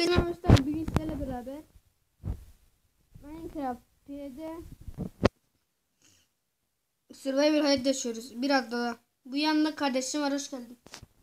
Hepinize arkadaşlar, bugün sizlerle beraber Minecraft 1'de Survival hayat yaşıyoruz. Biraz daha. Bu yanında kardeşim var, hoş geldin.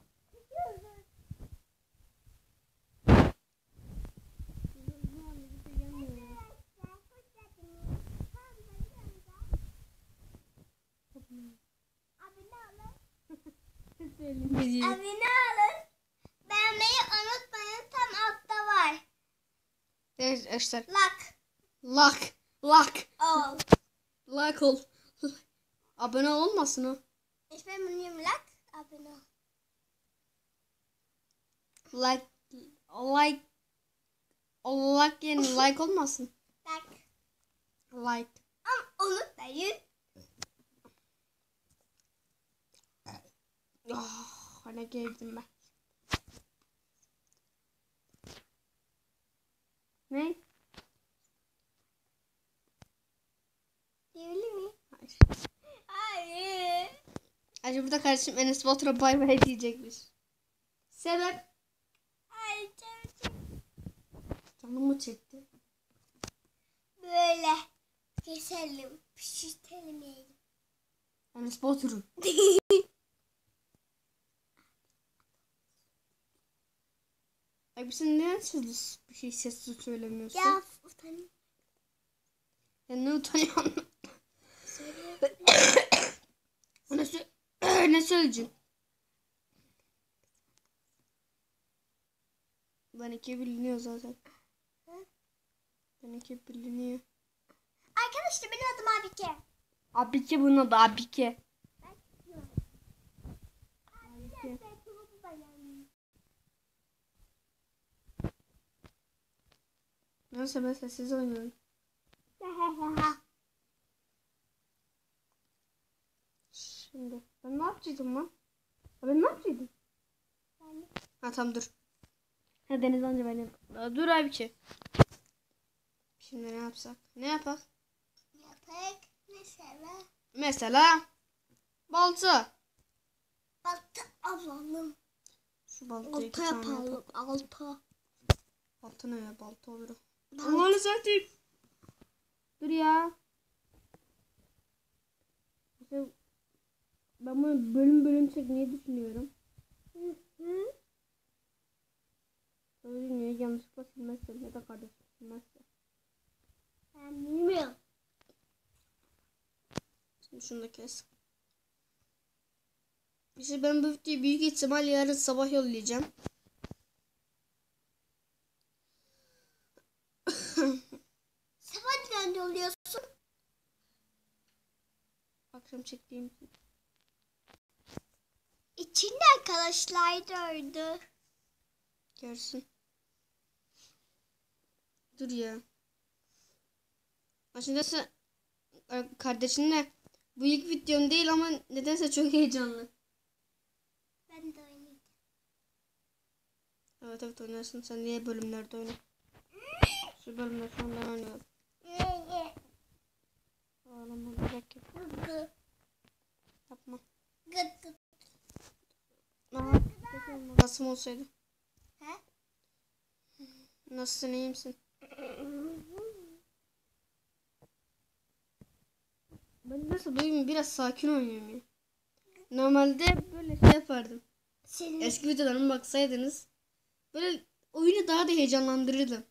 Abone olun. Beğenmeyi unutmayın. Tam altta var. Evet arkadaşlar. Like ol. Like ol. Abone olmasın o. Ich will mit like abone ol. Like yani like olmasın. Like. Ama unutmayın. Hani geldim ben. Ne? Diyebilir miyim? Hayır. Hayır. Acaba burada kardeşim Enes Batur'a bay bay diyecekmiş. Sebep? Hayır. Canımı çekti. Böyle keselim. Pişirtelim yiyelim. Enes Batur'u. Ay sen neden sessiz bir şey sessiz söylemiyorsun? Ya utanıyorum. Ya ne utanıyorsun? Söyle. Ne söyleyeceksin? Ben iki biliniyor zaten. Ben iki biliniyor. Arkadaşlar benim adım Abike. Abike bunun adı Abike. Abike. Neyse ben sessiz oynuyorum. Şimdi ben ne yapacaktım lan? Ben ne yapacaktım? Ha tamam dur. Ha Deniz anca benim. Dur Abike. Şimdi ne yapsak? Ne yapak? Yapak mesela. Mesela balta. Balta alalım. Şu baltayı Balta iki tane yapalım. yapak. Balta. Balta ne ya? Balta olur. Aman satayım. Dur ya. Ben bunu bölüm çekmeyi düşünüyorum. Öyle niye yanlışlıkla silmezsem ya da kardeşim silmezse. Ben bilmiyorum. Şimdi şunu da kes. İşte ben bu videoyu büyük ihtimal yarın sabah yollayacağım. Sabah nerede oluyorsun? Akşam çektiğim. İçinde arkadaşlar da ördü. Görsün. Dur ya. Aslında kardeşinle bu ilk videom değil ama nedense çok heyecanlı. Ben de oynayacağım. Evet oynarsın. Sen niye bölümlerde oyna? Şu bölümler sonra ben oynuyorum. Ağlama gerek yok. Yapma. Aha. Nasıl olsaydı? He? Nasılsın, iyi misin? Ben nasıl bugün biraz sakin oynuyorum ya. Normalde böyle şey yapardım. Senin Eski videolarıma baksaydınız böyle oyunu daha da heyecanlandırırdım.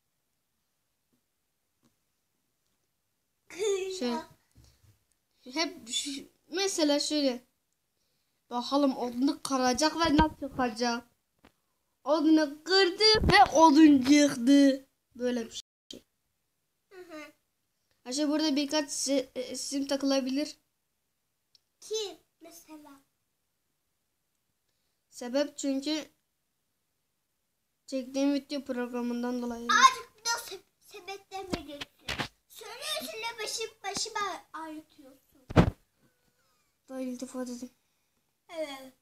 Mesela şöyle. Bakalım odunu kıracak ve nasıl çıkacak. Odunu kırdı ve odun çıktı. Böyle bir şey. Aşağı burada birkaç isim takılabilir. kim mesela? Sebep çünkü çektiğim video programından dolayı. Azıcık da sebeple verirsin. Söylüyorsun da başımı ağrıtıyorsun. Daha iltifat dedim. Evet.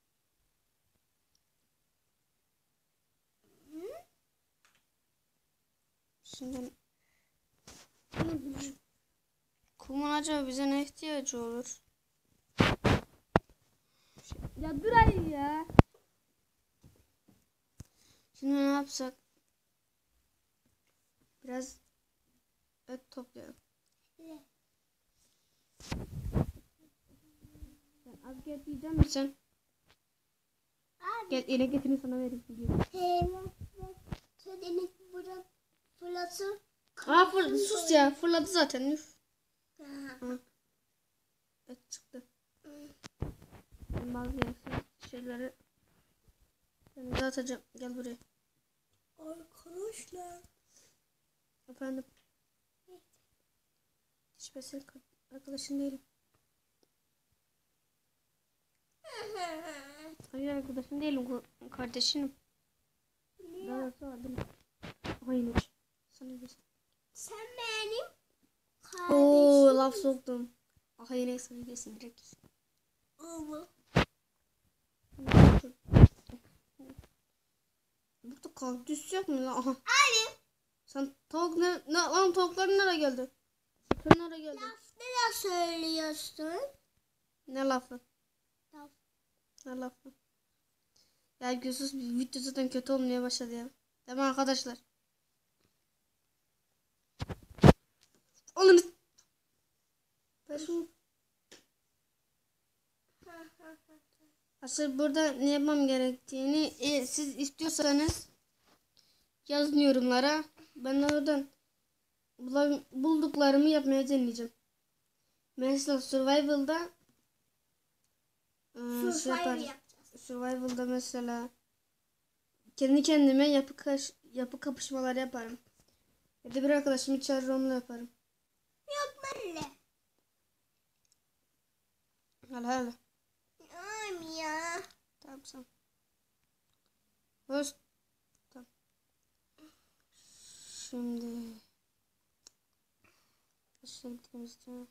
Şimdi kumun acaba bize ne ihtiyacı olur? Ya dur ay ya. Şimdi ne yapsak? Biraz et toplayalım. Evet. Sen az et yiyecek misin? Abi. Gel ele getirin sana vereyim. Deniz burada fırlatır. Sus ya, fırladı zaten. Üf. Ha. Et çıktı. Ben bazı gereksiz şeyleri denize atacağım. Gel buraya. Arkadaşlar. Efendim. Hiç ben senin arkadaşın değilim. Hayır, arkadaşın değilim. Kardeşinim. Daha doğrusu adım. Hayır. Sana güzel. Sen benim Oo, kardeşim. laf soktum. Hayır, neyse gidesin direkt. Ama. Burada kaktüs yok mu lan? Aha. Abi. Sen tavuk ne lan, tavukların nereye geldi? Sen nereye geldin? Neler söylüyorsun? Ne lafı? Laf. Ne lafı? Ya gözsüz bir video zaten kötü olmaya başladı ya. Değil mi arkadaşlar? Alın. Ben şunu... Aslında burada ne yapmam gerektiğini siz istiyorsanız yazın yorumlara. Ben oradan bulduklarımı yapmaya deneyeceğim. Mesela Survival'da şey yaparım. Survival'da mesela kendi kendime yapı kapışmaları yaparım. Ya da bir arkadaşımı çağırır, onunla yaparım. Yok böyle. Hala. Ay ya. Tamam sen. Hoş. Tamam. Şimdi gittiğimizde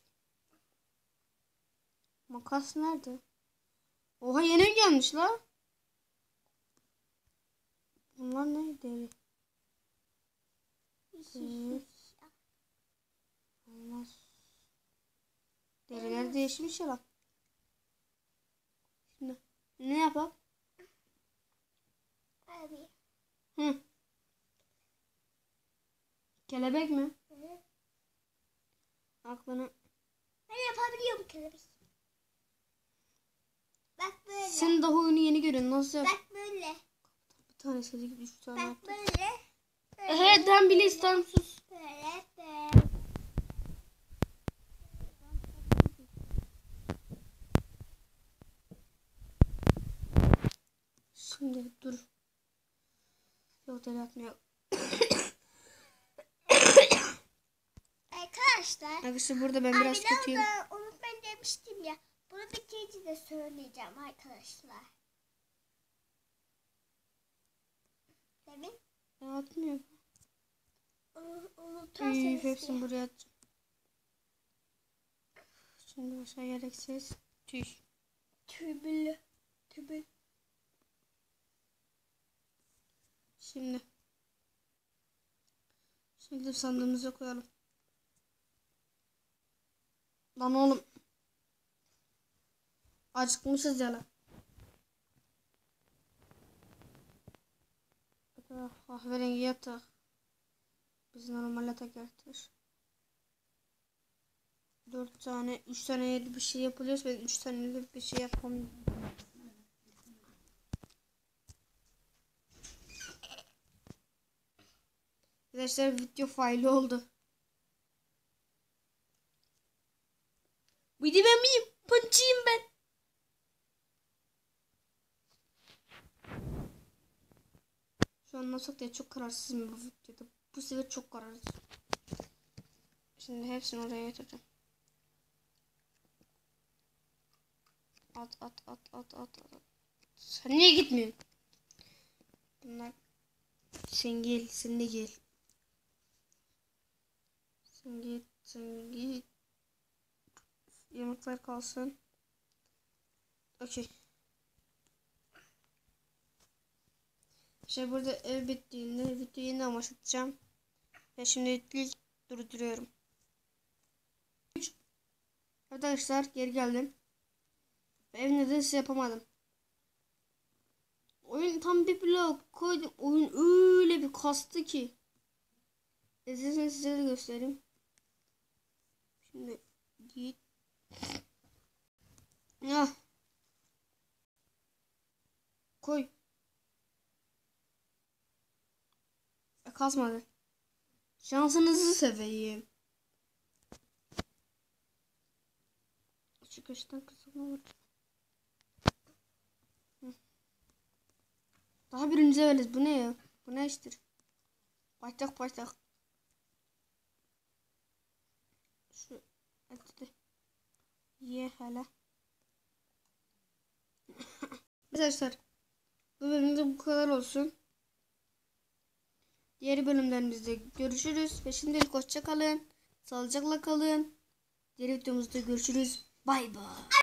makas nerede? Oha, yeni gelmiş la. Bunlar ne deri? Olmaz. Deriler değişmiş ya lan. Şimdi ne yapalım? Abi. Hı. Kelebek mi? Hı. Aklını. Ben yapabiliyorum kelebek. Bak böyle. Sen daha oyunu yeni görüyorsun. Nasıl yap? Bak böyle. Bir tanesi değil, 3 tane Bak yaptım. böyle. He, tam biliyorsun, tam sus. Böyle böyle. Şimdi dur. Yok, deli atmıyor. Arkadaşlar. Arkadaşlar burada ben biraz kötüyüm. da unutmayın demiştim ya. Bunu bitince de söyleyeceğim arkadaşlar. Demin Atmıyor. unutursanız Hepsini diye. buraya atacağım. Şimdi başka gereksiz. Tüy. Tübülü. Tübül. Şimdi sandığımıza koyalım. Lan oğlum. Acıkmışız ya lan. Kahverengi yatak. Biz normal yatak yatır. 4 tane, 3 tane yedi bir şey yapılıyorsa ben 3 tane yedi bir şey yapmam. Arkadaşlar video faili oldu. Video ben miyim? Punch'ıyım ben. Şu an nasıl diye çok kararsızım bu videoda. Bu sefer çok kararsız. Şimdi hepsini oraya getireceğim. At. Sen niye gitmiyorsun? Bunlar sen gel, sen de gel. Sen git. Yemekler kalsın. Okey. Burada ev bittiğinde videoyu yeniden başlatacağım. Ve şimdi durduruyorum. Arkadaşlar geri geldim. Ev nedense yapamadım. Oyun tam bir blok koydum. Oyun öyle bir kastı ki. İsterseniz size de göstereyim. Şimdi git. Ah. Koy. Kasmadı. Şansınızı seveyim. Şu köşeden kısmına vur. Daha birinci leveliz. Bu ne ya? Bu ne iştir? Baştak. Şu eti ye hele. Arkadaşlar bu bölümde bu kadar olsun. Diğer bölümlerimizde görüşürüz. Ve şimdilik hoşça kalın. Sağlıcakla kalın. Diğer videomuzda görüşürüz. Bay bay.